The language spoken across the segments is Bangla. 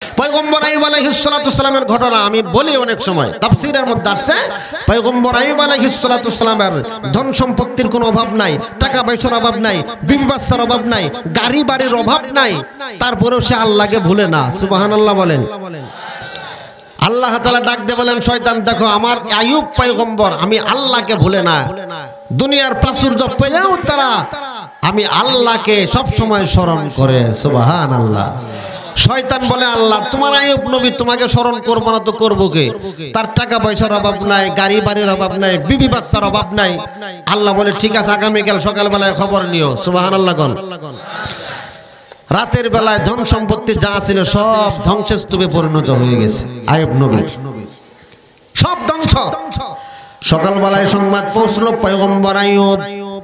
পয়গম্বর আইয়ুব আলাইহিস সালাতু সালামের ঘটনা আমি বলি অনেক সময় তাফসীরের মধ্যে আছে। পয়গম্বর আইয়ুব আলাইহিস সালাতু সালামের ধন সম্পত্তির কোনো অভাব নাই, টাকা পয়সার অভাব নাই, বিবি বাচ্চার অভাব নাই, গাড়ি বাড়ির অভাব নাই, তারপরেও সে আল্লাহকে ভুলে না। সুবহানাল্লাহ বলেন। আল্লাহ তাআলা ডাক দিয়ে বলেন, শয়তান দেখো আমার আইয়ুব পয়গম্বর আমি আল্লাহকে ভুলে না। দুনিয়ার প্রাচুর্য পেলেও তারা আমি আল্লাহকে সব সময় স্মরণ করে। সুবহানাল্লাহ। শয়তান বলে, আল্লাহ তোমার আইয়ুব নবী তোমাকে স্মরণ করব না তো করব কে? তার টাকা পয়সার অভাব নাই, গাড়ি বাড়ির অভাব নাই, বিবি বাচ্চার অভাব নাই। আল্লাহ বলে ঠিক আছে আগামীকাল সকালবেলায় খবর নিও। সুবহানাল্লাহ কোন রাতের বেলায় ধন সম্পত্তি যা ছিল সব ধ্বংসস্তূপে পরিণত হয়ে গেছে। আইয়ুব নবীর সব ধ্বংস। সকালবেলায় সংবাদ পৌঁছলো, পয়গম্বর আইয়ুব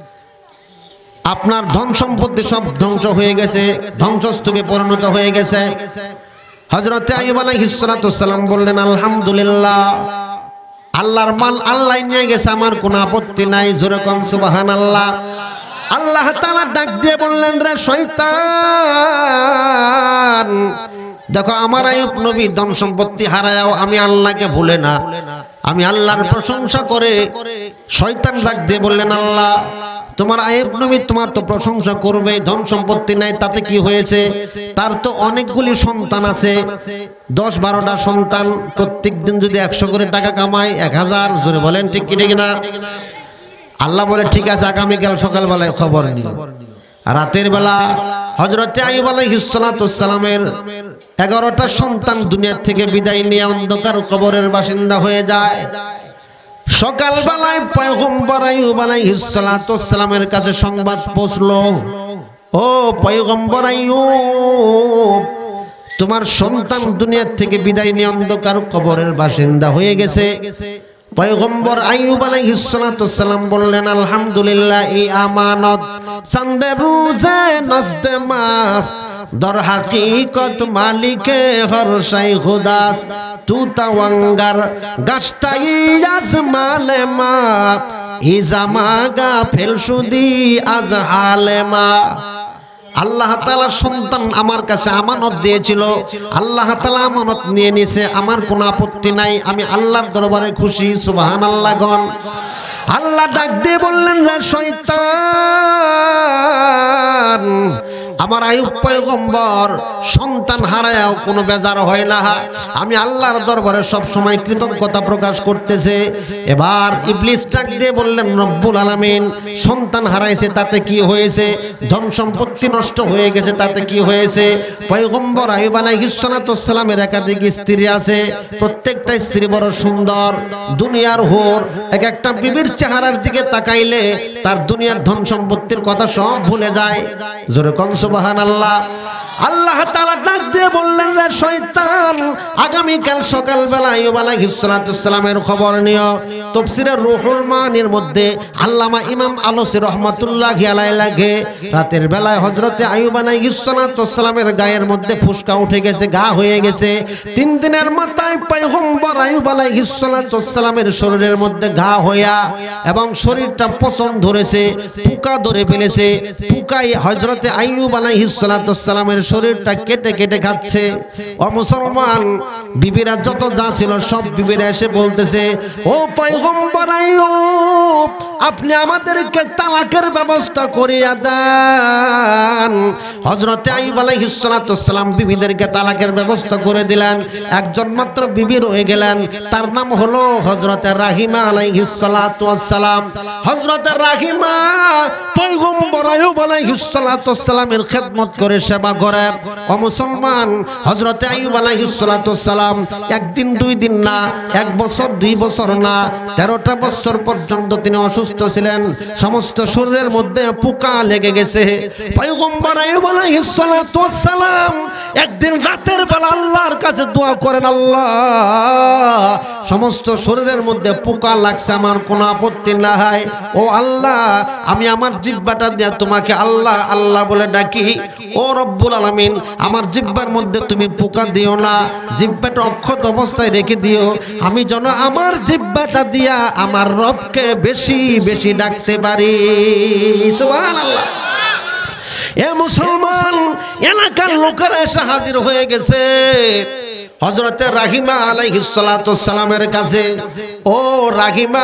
আপনার ধন সম্পত্তি সব ধ্বংস হয়ে গেছে, ধ্বংসস্তূপে পরিণত হয়ে গেছে। হযরত আইয়ুব আলাইহিস সালাতু সালাম বললেন, আলহামদুলিল্লাহ, আল্লাহর মাল আল্লাহ নিয়ে গেছে, আমার কোনো আপত্তি নাই। জোরে কোন সুবহানাল্লাহ। আল্লাহ তাআলা ডাক দিয়ে বললেন, রে শয়তান দেখো আমার আইয়ুব নবী ধন সম্পত্তি হারায়ও আমি আল্লাহকে ভুলে না, আমি আল্লাহর প্রশংসা করে। শয়তান ডাক দিয়ে বললেন, আল্লাহ তোমার আইয়ুব নবী তোমার তো প্রশংসা করবে, ধন সম্পত্তি নাই তাতে কি হয়েছে? তার তো অনেকগুলি সন্তান আছে, 10-12টা সন্তান, প্রত্যেক দিন যদি 100 করে টাকা কামায় 1000। জোরে বলেন ঠিক কি ঠিক না? আল্লাহ বলে ঠিক আছে আগামীকাল সকালবেলায় খবর নিও। রাতের বেলা হযরত আইয়ুব আলাইহিস সালাতু সালামের 11টা সন্তান দুনিয়া থেকে বিদায় নিয়ে অন্ধকার কবরের বাসিন্দা হয়ে যায়। সকালবেলায় পয়গম্বর আইয়ুব আলাইহিস সালাতু সালামের কাছে সংবাদ পৌঁছলো, ও পয়গম্বর আইয়ুব তোমার সন্তান দুনিয়া থেকে বিদায় নিয়ে অন্ধকার কবরের বাসিন্দা হয়ে গেছে। পয়গম্বর আইয়ুব আলাইহিস সালাতু সালাম বললেন, আলহামদুলিল্লাহ, এই আমানত চাঁদে রোজে নজদে মাস দর হাকিকত মালিকে হরশাই খুদাস তু তাওয়াঙ্গার গাছটাই আজ মালে মা ইজামাগা ফেলসুদি আজ হালেমা। আল্লাহ তাআলা সন্তান আমার কাছে আমানত দিয়েছিল, আল্লাহ তাআলা আমানত নিয়ে নিছে, আমার কোনো আপত্তি নাই, আমি আল্লাহর দরবারে খুশি। সুবহানাল্লাহ গণ। আল্লাহ ডাক দিয়ে বললেন, রে শয়তান আমার আইয়ুব পয়গম্বর সন্তান হারায়ও কোনো বেজার হয় না, আমি আল্লাহর দরবারে সব সময় কৃতজ্ঞতা প্রকাশ করতেছে। এবার ইবলিস ডাক দিয়ে বললেন, রব্বুল আলামিন সন্তান হারাইছে তাতে কি হয়েছে? ধন সম্পত্তি নষ্ট হয়ে গেছে তাতে কি হয়েছে? পয়গম্বর আইয়ুব আলাইহিস সালাতু সালামের একাধিক স্ত্রী আছে, প্রত্যেকটা স্ত্রী বড় সুন্দর, দুনিয়ার হোর। এক একটা বিবির চেহারার দিকে তাকাইলে তার দুনিয়ার ধন সম্পত্তির কথা সব ভুলে যায়। জোরে কোন সুবহানাল্লাহ। আল্লাহ তাআলা ডাক দিয়ে বললেন, রে শয়তান আগামীকাল সকালবেলা আইয়ুব আলাইহিস সালাতু সালামের খবর নিও। তাফসীরের রুহুল মানির মধ্যে আল্লামা ইমাম আলুসি রাহমাতুল্লাহি আলাইহি লাগে, রাতের বেলায় হযরত আইয়ুব আলাইহিস সালাতু সালামের গায়ের মধ্যে ফুসকা উঠে গেছে, ঘা হয়ে গেছে। 3 দিনের মাথায় পয়গম্বর আইয়ুব আলাইহিস সালাতু সালামের শরীরের মধ্যে ঘা হইয়া এবং শরীরটা পচন ধরেছে, পোকা ধরে ফেলেছে। পোকাই হযরত আইয়ুব আলাইহিস সালাতু সালামের শরীরটা কেটে কেটে খাচ্ছে। ও মুসলমান, বিবিরা যত যা ছিল সব বিবিরা এসে বলতেছে, ও পয়গম্বর আইয়ুব আপনি আমাদেরকে তালাকের ব্যবস্থা করিয়া দেন। হযরত আইয়ুব আলাইহিস সালাতু সালাম বিবিদেরকে তালাকের ব্যবস্থা করে দিলেন। একজন মাত্র বিবি রয়ে গেলেন, তার নাম হলো হযরত রাহিমা আলাইহিস সালাতু সালাম। হযরত রাহিমা পয়গম্বর আইয়ুব আলাইহিস সালাতু সালামের খেদমত করে সেবা করে। ও মুসলমান, হযরত আইয়ুব আলাইহিস সালাতু সালাম একদিন 2 দিন না, 1 বছর 2 বছর না, 13টা বছর পর্যন্ত তিনি অসুস্থ ছিলেন। সমস্ত শরীরের মধ্যে পোকা লেগে গেছে। পয়গম্বর আইয়ুব আলাইহিস সালাতু সালাম একদিন রাতের বেলা আল্লাহর কাছে দোয়া করেন, আল্লাহ সমস্ত শরীরের মধ্যে পোকা লাগছে, আমার কোনো আপত্তি নাই, ও আল্লাহ আমি আমার জিহ্বাটা দিয়ে তোমাকে আল্লাহ আল্লাহ বলে ডাকি। ও রব্বুল আলামিন আমার জিহ্বার মধ্যে তুমি পোকা দিও না, জিহ্বাটা অক্ষত অবস্থায় রেখে দিও, আমি যেন আমার জিহ্বাটা দিয়া আমার রবকে বেশি বেশি ডাকতে পারি। সুবহানাল্লাহ। এ মুসলমান, এলাকার লোকেরা এসে হাজির হয়ে গেছে হযরত রাহিমা আলাইহিস সালাতু সালামের কাছে। ও রাহিমা,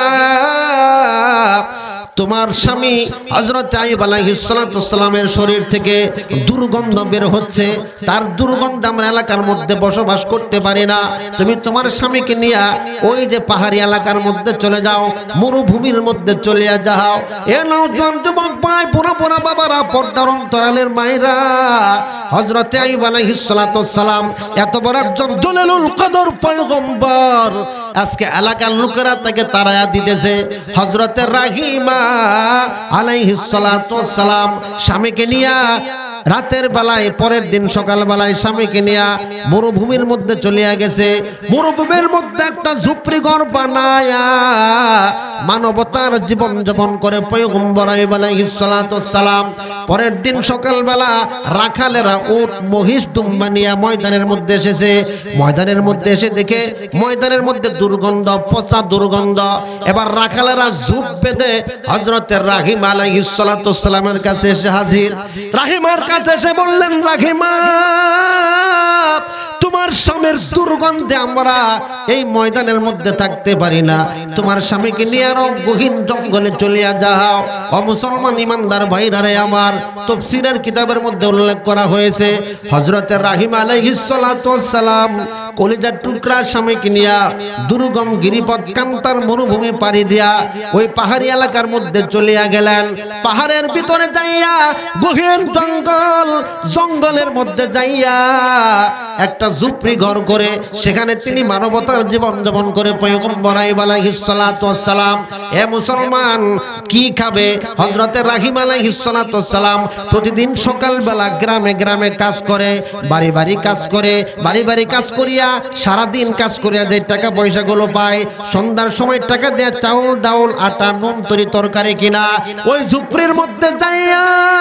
তোমার স্বামী হযরত আইয়ুব আলাইহিস সালাতু সালামের শরীর থেকে দুর্গন্ধ বের হচ্ছে, তার দুর্গন্ধ আমরা এলাকার মধ্যে বসবাস করতে পারি না। তুমি তোমার স্বামীকে নিয়ে ওই যে পাহাড়ি এলাকার মধ্যে চলে যাও, মরুভূমির মধ্যে চলে যাও। এ নওজোয়ান যুবক ভাই, পুরা পুরা বাবারা, পর্দার অন্তরালের মায়েরা, হযরত আইয়ুব আলাইহিস সালাতু সালাম এত বড় একজন জলিলুল কদর পয়গম্বর, আজকে এলাকার লোকেরা তাকে তাড়ায়া দিতেছে। হযরত রাহিমা আলাইহিস সালাতু সালাম স্বামীকে নিয়া রাতের বেলায়, পরের দিন সকাল বেলায় স্বামীকে নিয়া মরুভূমির মধ্যে চলিয়া গেছে। মরুভূমির মধ্যে একটা ঝুপড়ি ঘর বানায়া মানবতার জীবন যাপন করে পয়গম্বর আইয়ুব আলাইহিস সালাতু সালাম। পরের দিন সকাল বেলা রাখালেরা উট মহিষ দুম্বা নিয়ে ময়দানের মধ্যে এসেছে। ময়দানের মধ্যে এসে দেখে ময়দানের মধ্যে দুর্গন্ধ, পচা দুর্গন্ধ। এবার রাখালেরা ঝুপ বেঁধে হযরত রাহিমা আলাইহিস সালাতু সালামের কাছে এসে হাজির। রাহিমার কাছে এসে বললেন, রাহিমা, তোমার স্বামীর দুর্গন্ধে আমরা এই ময়দানের মধ্যে থাকতে পারি না, তোমার স্বামীকে নিয়ে আরো গহীন জঙ্গলে চলিয়া যাও। ও মুসলমান ইমানদার ভাইরা রে আমার, তাফসীরের কিতাবের মধ্যে উল্লেখ করা হয়েছে হযরত রাহিমা আলাইহিস সালাতু সালাম কলিজার টুকরা স্বামীকে নিয়ে দুর্গম গিরিপথ কান্তার মরুভূমি পাড়ি দিয়া ওই পাহাড়ি এলাকার মধ্যে চলিয়া গেলেন। পাহাড়ের ভিতরে যাইয়া গহীন জঙ্গলের মধ্যে যাইয়া একটা ঝুপড়ি ঘর করে সেখানে তিনি মানবতার জীবন যাপন করে পয়গম্বর আইয়ুব আলাইহিস সালাতু সালাম। এ মুসলমান, কি খাবে? হযরত রাহিমা আলাইহিস সালাতু সালাম প্রতিদিন সকালবেলা গ্রামে গ্রামে কাজ করে, বাড়ি বাড়ি কাজ করে, বাড়ি বাড়ি কাজ করিয়া সারা দিন কাজ করিয়া যে টাকা পয়সাগুলো পায়, সন্ধ্যার সময় টাকা দিয়ে চাউল ডাউল আটা নুন তরি তরকারি কিনা ওই ঝুপড়ির মধ্যে যাইয়া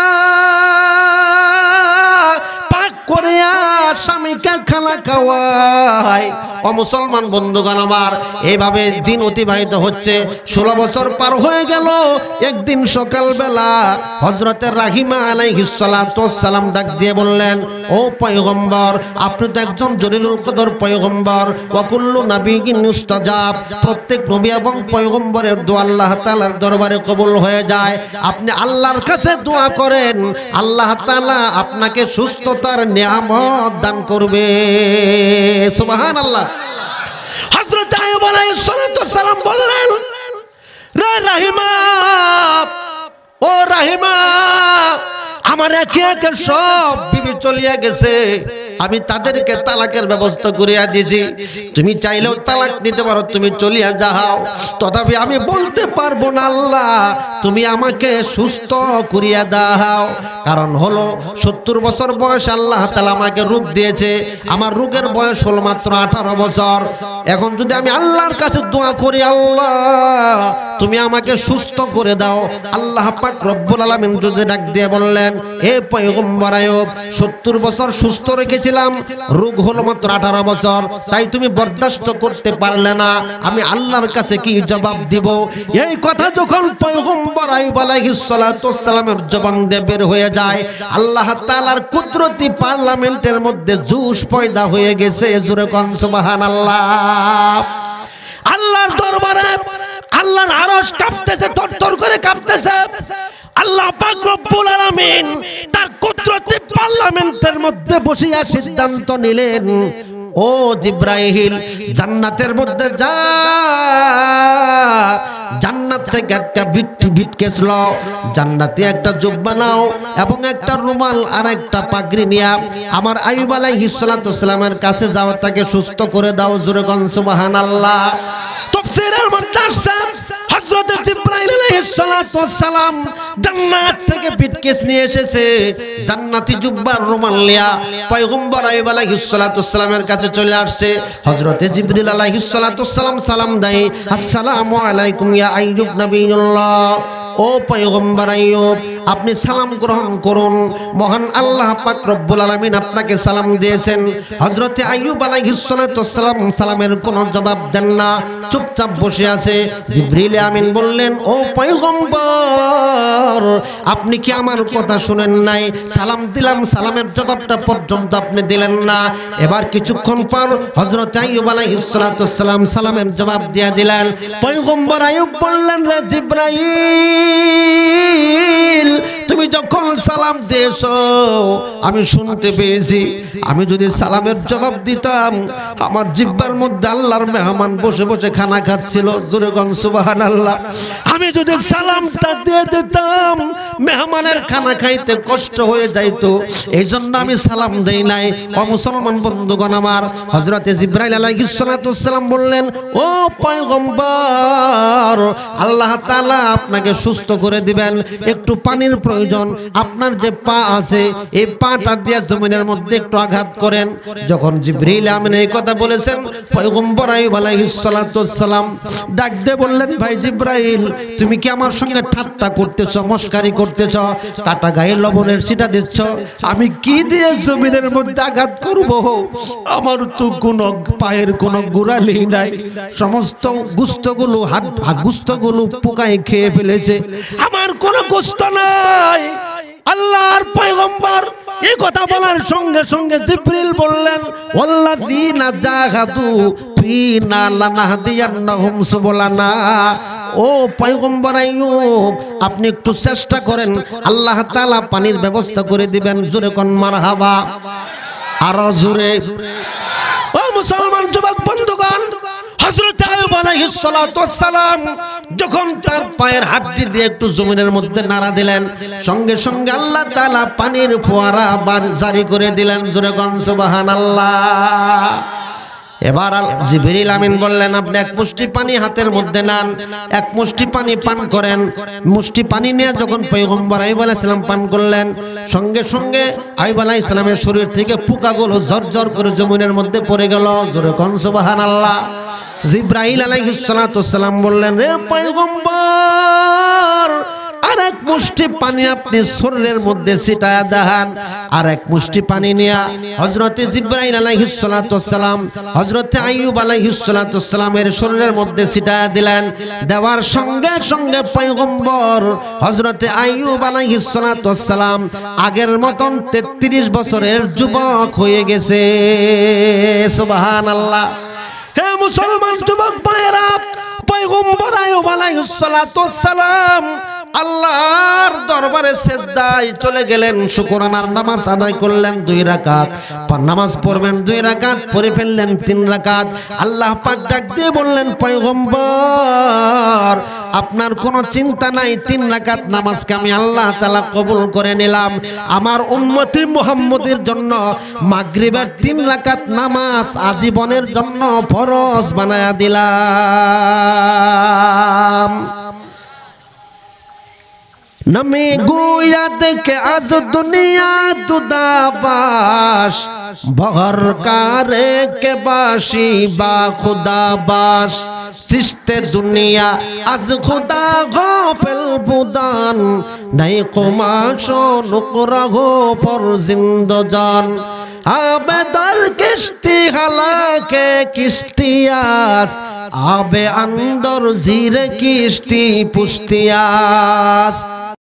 পাক করিয়া স্বামীকে খানা খাওয়ায়। ও মুসলমান বন্ধুগণ আমার, এইভাবে দিন অতিবাহিত হচ্ছে। 16 বছর পার হয়ে গেল। একদিন সকালবেলা হযরত রাহিমা আলাইহিস সালাতু সালাম ডাক দিয়ে বললেন, ও পয়গম্বর, আপনি তো একজন জলিলুল কদর পয়গম্বর। ওয়া কুল্লু নাবিয়্যিন ইস্তাজাব, প্রত্যেক নবী এবং পয়গম্বরের দোয়া আল্লাহ তাআলার দরবারে কবুল হয়ে যায়। আপনি আল্লাহর কাছে দোয়া করেন, আল্লাহ তাআলা আপনাকে সুস্থতার নিয়ামত দান করবে। সুবহানাল্লাহ। হযরত আইয়ুব আলাইহিস সালাতু সালাম বললেন, রে রাহিমা, ও রাহিমা, আমার একে একে সব বিবি চলিয়া গেছে, আমি তাদেরকে তালাকের ব্যবস্থা করিয়া দিয়েছি। তুমি চাইলেও তালাক নিতে পারো, তুমি চলিয়া যাও। তথাপি আমি বলতে পারবো না, আল্লাহ তুমি আমাকে সুস্থ করিয়া দাও। কারণ হলো 70 বছর বয়স আল্লাহ তাআলা আমাকে রোগ দিয়েছে, আমার রোগের বয়স হলো মাত্র 18 বছর। এখন যদি আমি আল্লাহর কাছে দোয়া করি, আল্লাহ তুমি আমাকে সুস্থ করে দাও, আল্লাহ পাক রব্বুল আলামিন যদি ডাক দিয়ে বললেন, হে পয়গম্বর আইয়ুব, 70 বছর সুস্থ রেখেছিলাম, রোগ হলো মাত্র 18 বছর, তাই তুমি বরদাস্ত করতে পারলে না, আমি আল্লাহর কাছে কি জবাব দিব? এই কথা যখন পয়গম্বর আইয়ুব আলাইহিস সালাতু সালামের জবান দিয়ে বের হয়ে যায়, আল্লাহ তাআলার কুদরতি পার্লামেন্টের মধ্যে জোশ পয়দা হয়ে গেছে। জোরে কোন সুবহানাল্লাহ। আল্লাহর দরবারে আল্লাহর আরশ কাঁপতেছে, থরথর করে কাঁপতেছে। আল্লাহ পাক রব্বুল আলামিন তার কুদরতি পার্লামেন্টের মধ্যে বসিয়া সিদ্ধান্ত নিলেন, ও জিব্রাইল, জান্নাতের মধ্যে যা, জান্নাত থেকে একটা বিটকেস লও, জান্নাতি একটা জুব্বা নাও এবং একটা রুমাল আর একটা পাগড়ি নিয়া আমার আইয়ুব আলাইহিস সালাতু সালামের কাছে যাও, তাকে সুস্থ করে দাও। জোরে কোন সুবহানাল্লাহ। তাফসীরের মধ্যে আসছে হযরত জিব্রাইল আলাইহিস সালাতু সালাম জান্নাত থেকে বিটকেস নিয়ে এসেছে, জান্নাতি জুব্বার রুমাল নিয়া পয়গম্বর আইয়ুব আলাইহিস সালাতু সালামের কাছে চলে আসছে। হযরত জিবরিল আলাইহিস সালাতু সালাম সালাম দেয়, আসসালামু আলাইকুম ইয়া আইয়ুব নবিয়ুল্লাহ। ও পয়গম্বর আইয়ুব, আপনি সালাম গ্রহণ করুন। মহান আল্লাহ পাক রব্বুল আলামিন আপনাকে সালাম দিয়েছেন। হযরত আইয়ুব আলাইহিস সালাতু ওয়াস সালাম সালামের কোনো জবাব দেন না, চুপচাপ বসে আছে। জিবরিল আমিন বললেন, ও পয়গম্বর, আপনি কি আমার কথা শুনেন নাই? সালাম দিলাম, সালামের জবাবটা পর্যন্ত আপনি দিলেন না। এবার কিছুক্ষণ পর হযরত আইয়ুব আলাইহিস সালাতু ওয়াস সালাম সালামের জবাব দিয়ে দিলেন। পয়গম্বর আইয়ুব বললেন, রে জিবরাইল, তুমি যখন সালাম দিয়েছো আমি শুনতে পেয়েছি। আমি যদি সালামের জবাব দিতাম, আমার জিহ্বার মধ্যে আল্লাহর মেহমান বসে বসে খানা খাচ্ছিল। জোরে গন সুবহানাল্লাহ। আমি যদি সালামটা দিয়ে দিতাম, মেহমানের খানা খাইতে কষ্ট হয়ে যাইতো, এই জন্য আমি সালাম দেই নাই। ও মুসলমান বন্ধুগণ আমার, হযরত জিবরাইল আলাইহিস সালাতু ওয়াস সালাম বললেন, ও পয়গম্বর, আল্লাহ তাআলা আপনাকে সুস্থ করে দিবেন। একটু পানির প্রয়োজন, আপনার যে পা আছে এই পাটা দিয়ে জমিনের মধ্যে একটু আঘাত করেন। যখন জিবরিল আমিন এই কথা বলেছেন, পয়গম্বর আইয়ুব আলাইহিস সালাতু ওয়াস সালাম ডাক দিয়ে বললেন, ভাই জিবরাইল, তুমি কি আমার সঙ্গে ঠাট্টা করতেছো, মস্কারি করতেছো? কাটা গায়ে লবণের ছিটা দিচ্ছ? আমি কি দিয়ে জমিনের মধ্যে আঘাত করব? আমার তো কোনো পায়ের কোনো গোড়ালি নাই, সমস্ত গোশতগুলো গোশতগুলো পোকায় খেয়ে ফেলেছে, আমার কোনো গোশত নাই। আল্লাহর পয়গম্বর এই কথা বলার সঙ্গে সঙ্গে জিবরিল বললেন, ওয়াল্লাযীনা জাহাদু ফিনা লানাহদিয়ান্নাহুম সুবুলানা। ও পয়গম্বর আইয়ুব, আপনি একটু চেষ্টা করেন, আল্লাহ তাআলা পানির ব্যবস্থা করে দিবেন। জোরে কোন মারহাবা, আরো জোরে। ও মুসলমান যুবক বন্ধুগণ, হযরত আইয়ুব আলাইহিস সালাতু ওয়াস সালাম যখন তার পায়ের হাড্ডি দিয়ে একটু জমিনের মধ্যে নাড়া দিলেন, সঙ্গে সঙ্গে আল্লাহ তাআলা পানির ফোয়ারা জারি করে দিলেন। জোরে কোন সুবহানাল্লাহ। এবার জিবরিল আমিন বললেন, আপনি এক মুষ্টি পানি হাতের মধ্যে নেন, এক মুষ্টি পানি পান করেন। মুষ্টি পানি নিয়ে যখন পয়গম্বর আইয়ুব আলাইহিস সালাম পান করলেন, সঙ্গে সঙ্গে আইয়ুব আলাইহিস সালামের শরীর থেকে পোকাগুলো ঝরঝর করে জমিনের মধ্যে পড়ে গেল। জোরে কোন সুবহানাল্লাহ। জিবরাইল আলাইহিস সালাতু ওয়াস সালাম বললেন, রে পয়গম্বর, আর এক মুষ্টি পানি আপনি শরীরের মধ্যে ছিটায়া দেন। আর এক মুষ্টি পানি নিয়ে হযরত জিবরাইল আলাইহিস সালাতু ওয়াস সালাম হযরত আইয়ুব আলাইহিস সালাতু ওয়াস সালামের শরীরের মধ্যে ছিটায়া দিলেন। দেওয়ার সঙ্গে সঙ্গে পয়গম্বর হযরত আইয়ুব আলাইহিস সালাতু ওয়াস সালাম আগের মতন 33 বছরের যুবক হয়ে গেছে। সুবহানাল্লাহ। হে মুসলমান যুবক ভাইরা, পয়গম্বর আইয়ুব আলাইহিস সালাতু ওয়াস সালাম আল্লাহর দরবারে সিজদায় চলে গেলেন। শুকরানার নামাজ আদায় করলেন 2 রাকাত, নামাজ পড়বেন 2 রাকাত, পড়ে ফেললেন 3 রাকাত। আল্লাহ পাক ডাক দিয়ে বললেন, পয়গম্বর, আপনার কোনো চিন্তা নাই, 3 রাকাত নামাজকে আমি আল্লাহ তাআলা কবুল করে নিলাম। আমার উম্মতি মুহাম্মদের জন্য মাগরিবের 3 রাকাত নামাজ আজীবনের জন্য ফরজ বানায়া দিলাম। नमी गुयाद के आज दुनिया दुदाबाश बहर कारे के बाशी बा खुदा बाश चिश्ते दुनिया आज खुदा गाफिल बुदान नहीं कुमाशो नुकरा हो पर जिंदजान आबे दर किश्ती हलाके किश्तियास आबे अंदर जीरे किश्ती पुश्तियास।